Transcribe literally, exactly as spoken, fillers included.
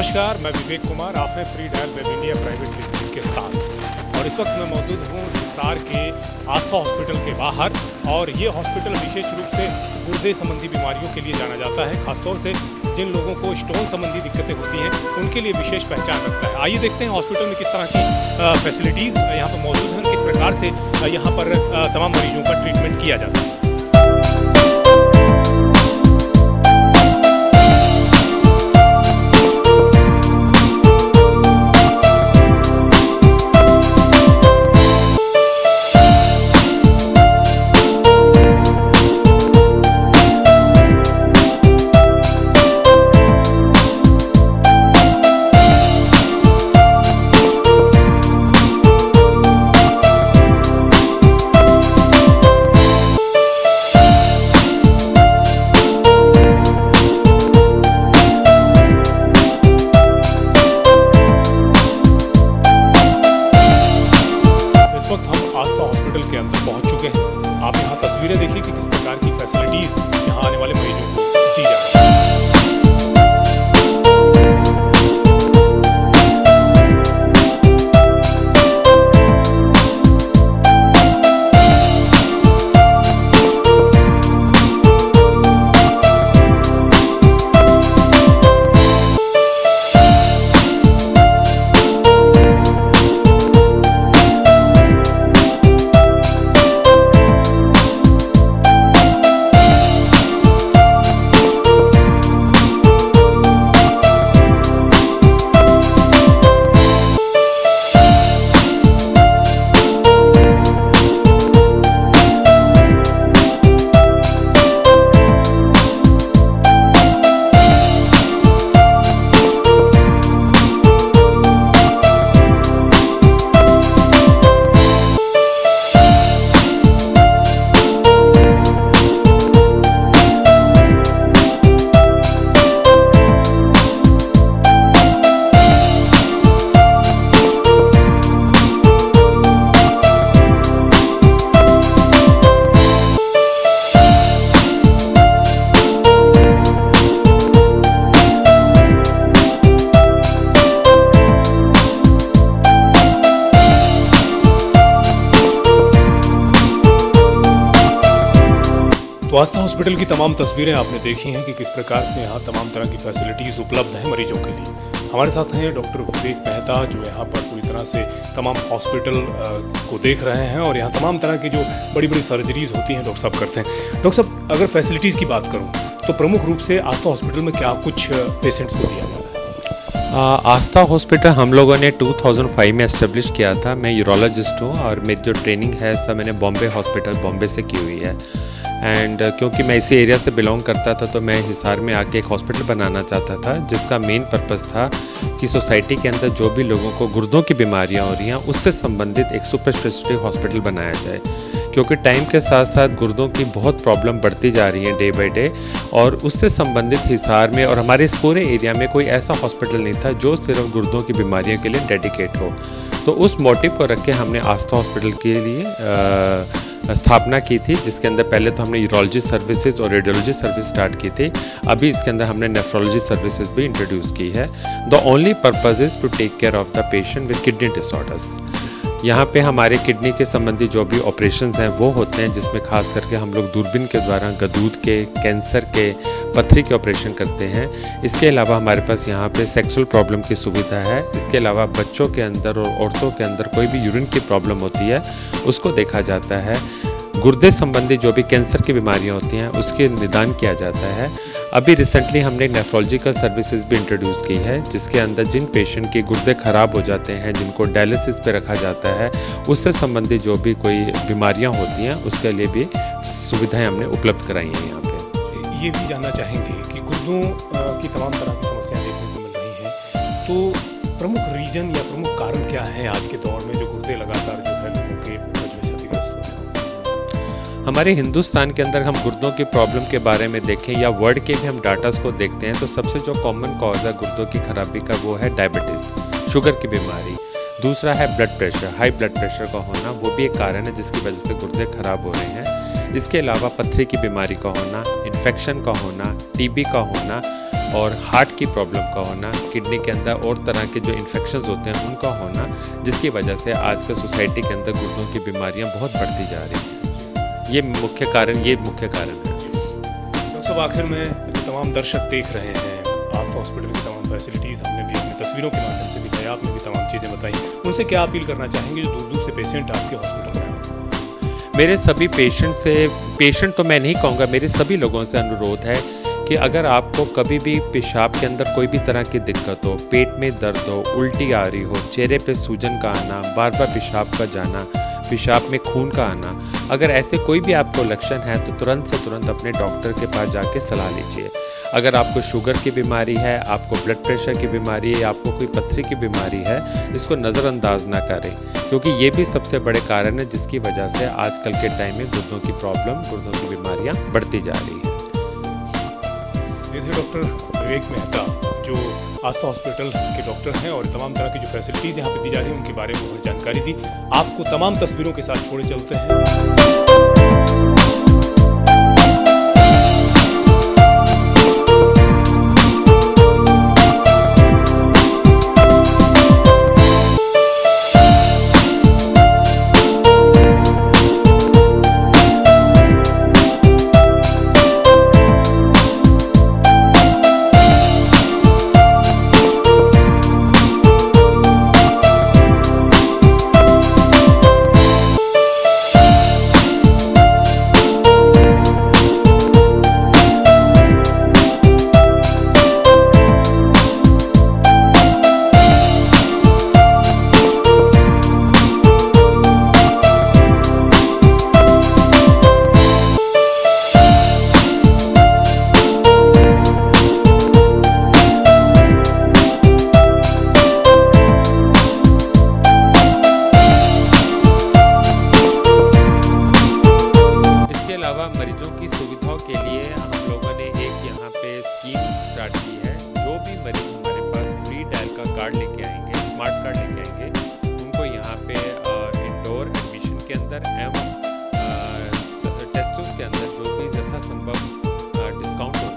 नमस्कार, मैं विवेक कुमार, आप हैं free dial web India private limited के साथ। और इस वक्त मैं मौजूद हूँ हिसार के आस्था हॉस्पिटल के बाहर। और ये हॉस्पिटल विशेष रूप से गुर्दे संबंधी बीमारियों के लिए जाना जाता है। खासतौर से जिन लोगों को स्टोन संबंधी दिक्कतें होती हैं उनके लिए विशेष पहचान रखता है। आइए देखते हैं हॉस्पिटल में किस तरह की फैसिलिटीज़ यहाँ पर मौजूद हैं, किस प्रकार से यहाँ पर तमाम मरीजों का ट्रीटमेंट किया जाता है। आस्था हॉस्पिटल के अंदर पहुंच चुके हैं। आप यहाँ तस्वीरें देखिए कि किस प्रकार की फैसिलिटीज़ यहाँ आने वाले मरीजों को दी जा रही है। तो आस्था हॉस्पिटल की तमाम तस्वीरें आपने देखी हैं कि किस प्रकार से यहाँ तमाम तरह की फैसिलिटीज़ उपलब्ध हैं मरीजों के लिए। हमारे साथ हैं डॉक्टर विवेक मेहता, जो यहाँ पर पूरी तरह से तमाम हॉस्पिटल को देख रहे हैं और यहाँ तमाम तरह की जो बड़ी बड़ी सर्जरीज होती हैं डॉक्टर साहब करते हैं। डॉक्टर साहब, अगर फैसिलिटीज़ की बात करूँ तो प्रमुख रूप से आस्था हॉस्पिटल में क्या कुछ पेशेंट्स को दिया जाता है? आस्था हॉस्पिटल हम लोगों ने दो हज़ार पाँच में एस्टेब्लिश किया था। मैं यूरोलॉजिस्ट हूँ और मेरी जो ट्रेनिंग है सब मैंने बॉम्बे हॉस्पिटल बॉम्बे से की हुई है। एंड uh, क्योंकि मैं इसी एरिया से बिलोंग करता था तो मैं हिसार में आके एक हॉस्पिटल बनाना चाहता था, जिसका मेन पर्पस था कि सोसाइटी के अंदर जो भी लोगों को गुर्दों की बीमारियां हो रही हैं उससे संबंधित एक सुपर स्पेशलिटी हॉस्पिटल बनाया जाए। क्योंकि टाइम के साथ साथ गुर्दों की बहुत प्रॉब्लम बढ़ती जा रही है डे बाई डे, और उससे संबंधित हिसार में और हमारे इस पूरे एरिया में कोई ऐसा हॉस्पिटल नहीं था जो सिर्फ गुर्दों की बीमारियों के लिए डेडिकेट हो। तो उस मोटिव को रख के हमने आस्था हॉस्पिटल के लिए आ, स्थापना की थी, जिसके अंदर पहले तो हमने यूरोलॉजी सर्विसेज और रेडियोलॉजी सर्विस स्टार्ट की थी। अभी इसके अंदर हमने नेफ्रोलॉजी सर्विसेज भी इंट्रोड्यूस की है। The only purpose is to take care of the patient with kidney disorders. यहाँ पे हमारे किडनी के संबंधी जो भी ऑपरेशंस हैं वो होते हैं, जिसमें खास करके हम लोग दूरबीन के द्वारा गदूद के, कैंसर के, पथरी के ऑपरेशन करते हैं। इसके अलावा हमारे पास यहाँ पे सेक्सुअल प्रॉब्लम की सुविधा है। इसके अलावा बच्चों के अंदर और औरतों के अंदर कोई भी यूरिन की प्रॉब्लम होती है उसको देखा जाता है। गुर्दे संबंधी जो भी कैंसर की बीमारियां होती हैं उसके निदान किया जाता है। अभी रिसेंटली हमने नेफ्रोलॉजिकल सर्विसेज भी इंट्रोड्यूस की है, जिसके अंदर जिन पेशेंट के गुर्दे ख़राब हो जाते हैं, जिनको डायलिसिस पे रखा जाता है, उससे संबंधित जो भी कोई बीमारियां होती हैं उसके लिए भी सुविधाएं हमने उपलब्ध कराई हैं यहाँ पे। ये भी जानना चाहेंगे कि गुर्दों की तमाम तरह की समस्याएं देखने को मिल रही हैं, तो प्रमुख रीजन या प्रमुख कारण क्या है आज के दौर में जो गुर्दे लगातार जो है लोगों के क्षतिग्रस्त हो रहे हैं? हमारे हिंदुस्तान के अंदर हम गुर्दों की प्रॉब्लम के बारे में देखें या वर्ल्ड के भी हम डाटास को देखते हैं तो सबसे जो कॉमन कॉज है गुर्दों की खराबी का वो है डायबिटीज़, शुगर की बीमारी। दूसरा है blood pressure, high blood pressure का होना, वो भी एक कारण है जिसकी वजह से गुर्दे खराब हो रहे हैं। इसके अलावा पथरी की बीमारी का होना, इन्फेक्शन का होना, टीबी का होना, और हार्ट की प्रॉब्लम का होना, किडनी के अंदर और तरह के जो इन्फेक्शंस होते हैं उनका होना, जिसकी वजह से आजकल सोसाइटी के अंदर गुर्दों की बीमारियां बहुत बढ़ती जा रही हैं। ये मुख्य कारण ये मुख्य कारण है। डॉक्टर साहब, आखिर में जो तमाम दर्शक देख रहे हैं, आस्था हॉस्पिटल की तमाम फैसिलिटीज़ हमने भी अपनी तस्वीरों के माध्यम से दिखाई, आपने भी तमाम चीज़ें बताई, उनसे क्या अपील करना चाहेंगे जो दूर दूर से पेशेंट आपके हॉस्पिटल में आए? मेरे सभी पेशेंट से, पेशेंट तो मैं नहीं कहूँगा, मेरे सभी लोगों से अनुरोध है कि अगर आपको कभी भी पेशाब के अंदर कोई भी तरह की दिक्कत हो, पेट में दर्द हो, उल्टी आ रही हो, चेहरे पे सूजन का आना, बार बार पेशाब का जाना, पेशाब में खून का आना, अगर ऐसे कोई भी आपको लक्षण है तो तुरंत से तुरंत अपने डॉक्टर के पास जाके सलाह लीजिए। अगर आपको शुगर की बीमारी है, आपको ब्लड प्रेशर की बीमारी है, आपको कोई पथरी की बीमारी है, इसको नज़रअंदाज ना करें, क्योंकि ये भी सबसे बड़े कारण है जिसकी वजह से आजकल के टाइम में गुर्दों की प्रॉब्लम, गुर्दों की बीमारियां बढ़ती जा रही है। जैसे डॉक्टर विवेक मेहता जो आस्था हॉस्पिटल के डॉक्टर हैं और तमाम तरह की जो फैसिलिटीज़ यहाँ पे दी जा रही हैं उनके बारे में उन्होंने जानकारी दी। आपको तमाम तस्वीरों के साथ छोड़े चलते हैं। मरीजों की सुविधाओं के लिए हम लोगों ने एक यहाँ पे स्कीम स्टार्ट की है। जो भी मरीज हमारे पास फ्री डायल का कार्ड लेके आएंगे, स्मार्ट कार्ड लेके आएंगे, उनको यहाँ पे इंडोर एडमिशन के अंदर एवं टेस्टों के अंदर जो भी यथासंभव डिस्काउंट